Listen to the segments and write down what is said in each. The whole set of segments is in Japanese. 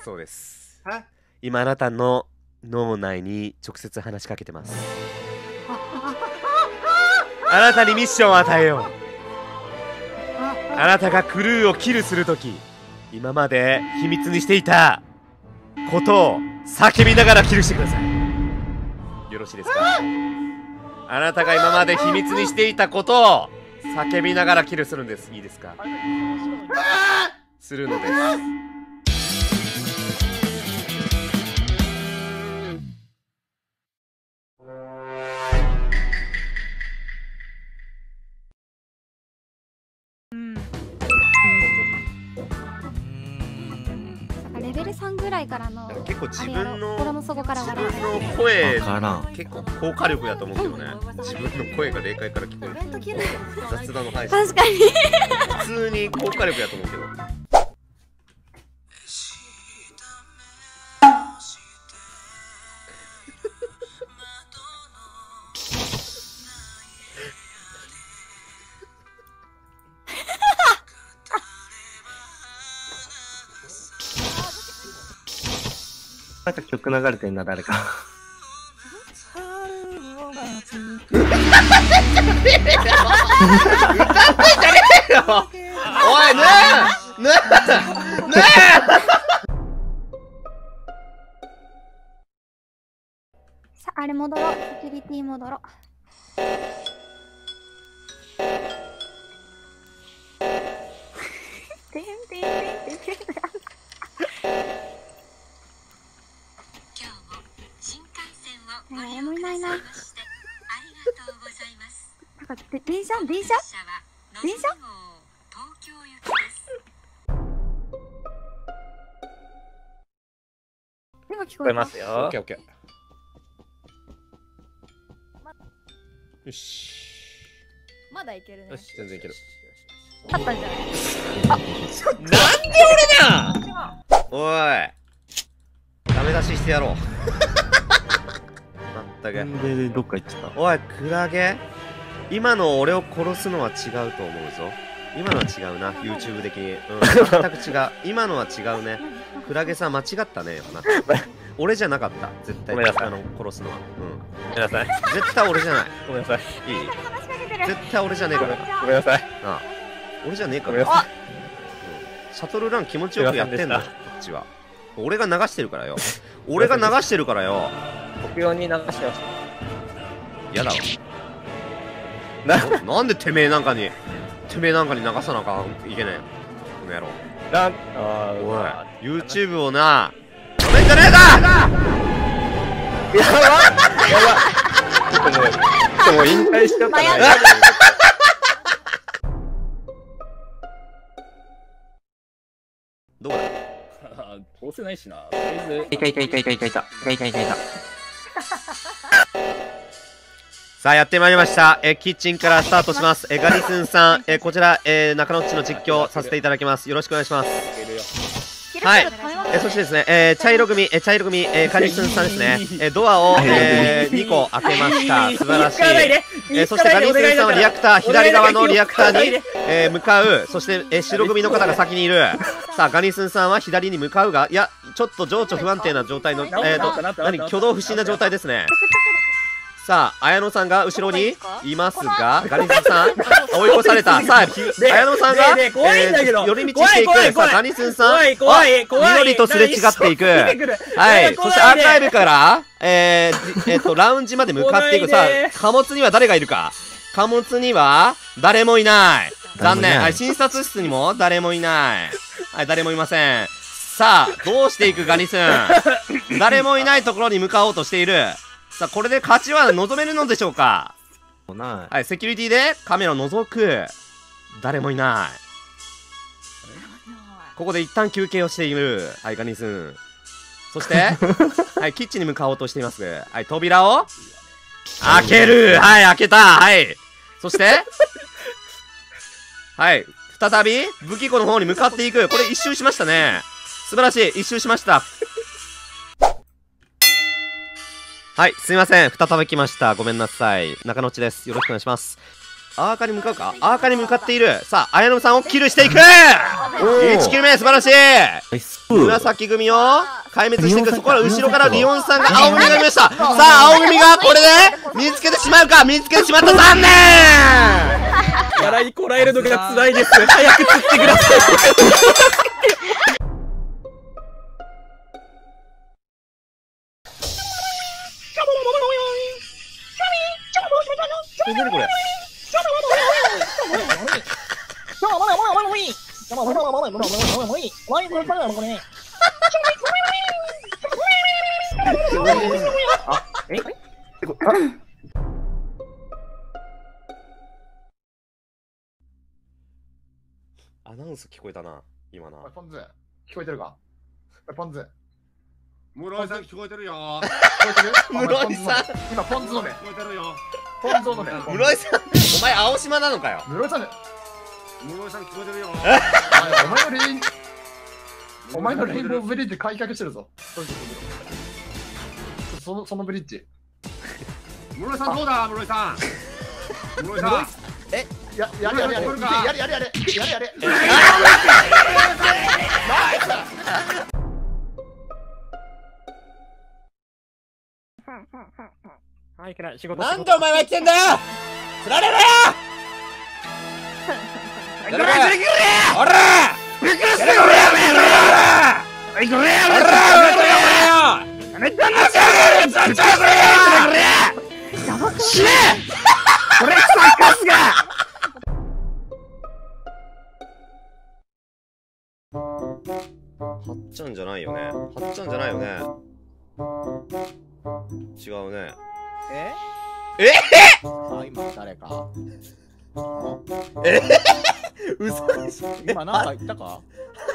そうです。 え、 今あなたの脳内に直接話しかけてます。あなたにミッションを与えよう。あなたがクルーをキルするとき、今まで秘密にしていたことを叫びながらキルしてください。よろしいですか？あなたが今まで秘密にしていたことを叫びながらキルするんです。いいですか？するのです。 レベル3ぐらいからの結構自分の心の底から笑う声結構高火力だと思うけどね。自分の声が霊界から聞こえる雑談の配信、 確かに普通に高火力だと思うけど。 なんか曲流れてんな、誰か。 歌ってんじゃねえよ。おい、ねえさあ、あれ戻ろう。セキュリティ戻ろう。誰もいないな。なんか電車今聞こえますよ。 オッケーオッケー。よし。 まだいけるね。 よし、全然いける。 あったんじゃない？ なんで俺だ。おい。ダメ出ししてやろう。まったく。 で、どっか行っちゃった。 おい、クラゲ。今の俺を殺すのは違うと思うぞ。今のは違うな、YouTube 的に。全く違う。今のは違うね。クラゲさん間違ったね。俺じゃなかった。絶対殺すのは。 ごめんなさい。 絶対俺じゃない。 ごめんなさい。 いい？絶対俺じゃねえから。 ごめんなさい。 なあ、俺じゃねえから。シャトルラン気持ちよくやってんだ、こっちは。俺が流してるからよ。俺が流してるからよ。 僕用に流してました。 やだわ。なんでてめえなんかに流さなあかんいけないこの野郎。おい、YouTube をな、止めんじゃねえか。 やばもう引退しちゃったね。 どこだ。 通せないしな。 いた。 さあやってまいりました。キッチンからスタートします。ガリスンさん、こちら、中野っちの実況させていただきます。よろしくお願いします。はい。そしてですね、茶色組、ガリスンさんですね。ドアを、2個開けました。素晴らしい。そしてガリスンさんはリアクター、左側のリアクターに、向かう。そして、白組の方が先にいる。さあ、ガリスンさんは左に向かうが、いや、ちょっと情緒不安定な状態の、挙動不審な状態ですね。さあ、綾野さんが後ろにいますが、ガリスンさん、追い越された。さあ、綾野さんが、寄り道していく。さあ、ガリスンさん、緑とすれ違っていく。はい。そしてアーカイブから、ラウンジまで向かっていく。さあ、貨物には誰がいるか。貨物には、誰もいない。残念。はい、診察室にも誰もいない。はい、誰もいません。さあ、どうしていくガリスン。誰もいないところに向かおうとしている。さあ、これで勝ちは望めるのでしょうか。はい、セキュリティでカメラを覗く。誰もいない。ここで一旦休憩をしている。はい、ガニスン。そして、はい、キッチンに向かおうとしています。はい、扉を開ける。はい、開けた。はい。そして、はい、再び武器庫の方に向かっていく。これ一周しましたね。素晴らしい。一周しました。はい、すいません。再び来ました。ごめんなさい。中野っちです。よろしくお願いします。 アーカに向かうか。アーカに向かっている。さあ、綾野さんをキルしていく。1キル目素晴らしい。紫組を壊滅していく。そこから後ろからリオンさんが青組が見ました。さあ、青組がこれで見つけてしまうか。見つけてしまった。残念。 笑いこらえるのが辛いです。早く釣ってください。何これ。 アナウンス聞こえたな、今な。 ポンズ、聞こえてるか？ポンズ。 室井さん聞こえてるよ。 聞こえてる？ 室井さん。 今ポンズ飲め。 聞こえてるよ。 ポンズ飲め。 室井さん、お前青島なのかよ。 室井さん、 室井さん聞こえてるよ。 お前のレインボーブリッジ開脚してるぞ。そのブリッジ。 室井さんどうだ、室井さん。室井さん。 やれ。 はい、いけない。仕事。 なんでお前は言ってんだよ。釣られろよ。おら。びっくりするよ。死ね。これサッカスが。はっちゃんじゃないよね。はっちゃんじゃないよね。違うね。 あ、今誰か。 嘘でしょ。 今なんか言ったか。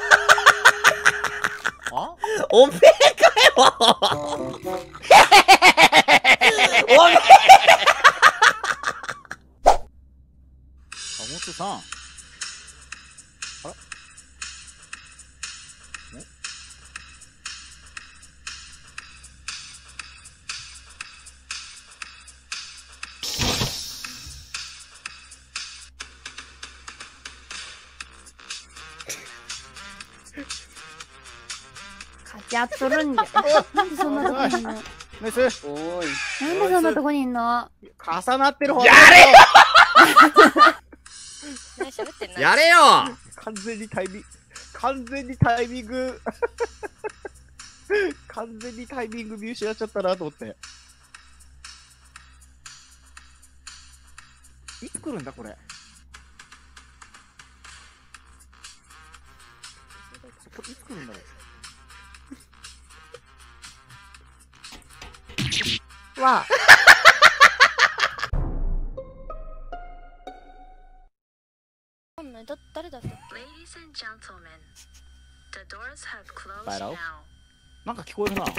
あ？ おめえかよ。おめえ。 モツさん。あら？ 勝ち合っとるんじゃ。なんでそんなとこにいんの？ メス。おい。 なんでそんなとこにいんの？ 重なってる方。 やれよ。やれよ。 完全にタイミング。完全にタイミング見失っちゃったなと思って。いつ来るんだこれ。いつ来るんだろう。わあ。 誰だった？ バイラオ？なんか聞こえるな。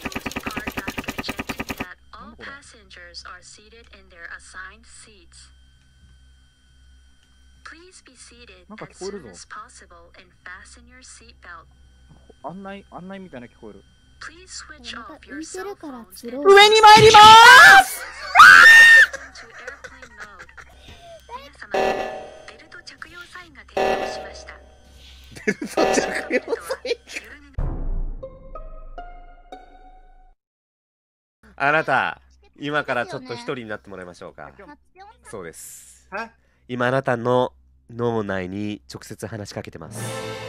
なんか聞こえるぞ。案内みたいな聞こえる。 浮いてるから釣ろう。 上に参りまーす。 ベルト着用サイン。あなた、今からちょっと一人になってもらいましょうか。そうです。今あなたの脳内に直接話しかけてます。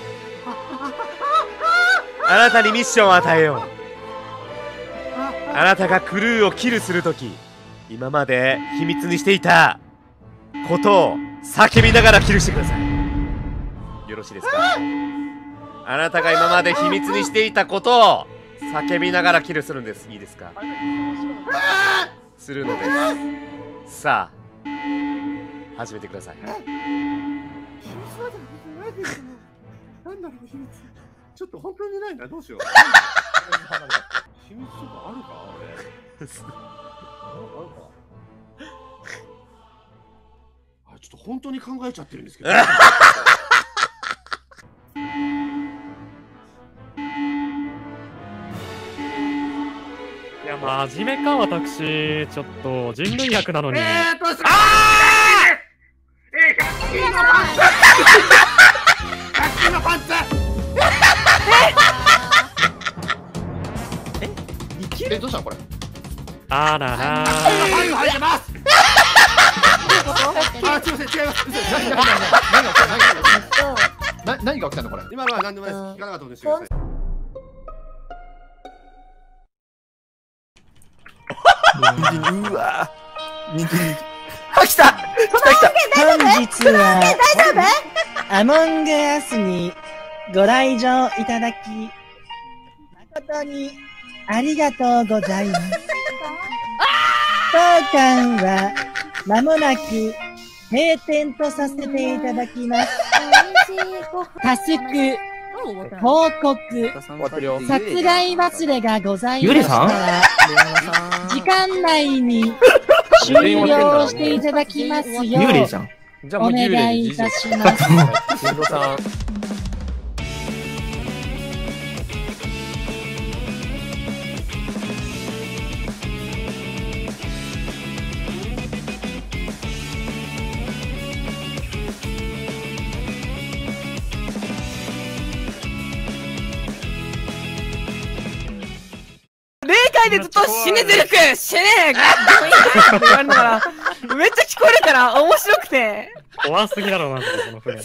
あなたにミッションを与えよう。あなたがクルーをキルするとき、今まで秘密にしていたことを叫びながらキルしてください。よろしいですか？あなたが今まで秘密にしていたことを叫びながらキルするんです。いいですか？するのです。さあ、始めてください。 秘密なんだろう、秘密。ちょっと本当にないんだ、どうしよう。秘密とかあるか、俺。ちょっと本当に考えちゃってるんですけど。 いや、真面目か、私。ちょっと人類学なのに。 え、どうしたのこれ。 あらら。 はい入ってます。あ、すみません、違います。 何が起きたのこれ。 今のは何でもないです。聞かなかったことにしてください。 うわ。 あ、来た。 本日はアモングアスにご来場いただき誠にありがとうございます。当館は間もなく閉店とさせていただきます。タスク報告殺害忘れがございましたら時間内に終了していただきますようお願いいたします。 霊界でずっと死ねゼルク死ねって言われながらめっちゃ聞こえるから面白くて怖すぎだろうな、この船。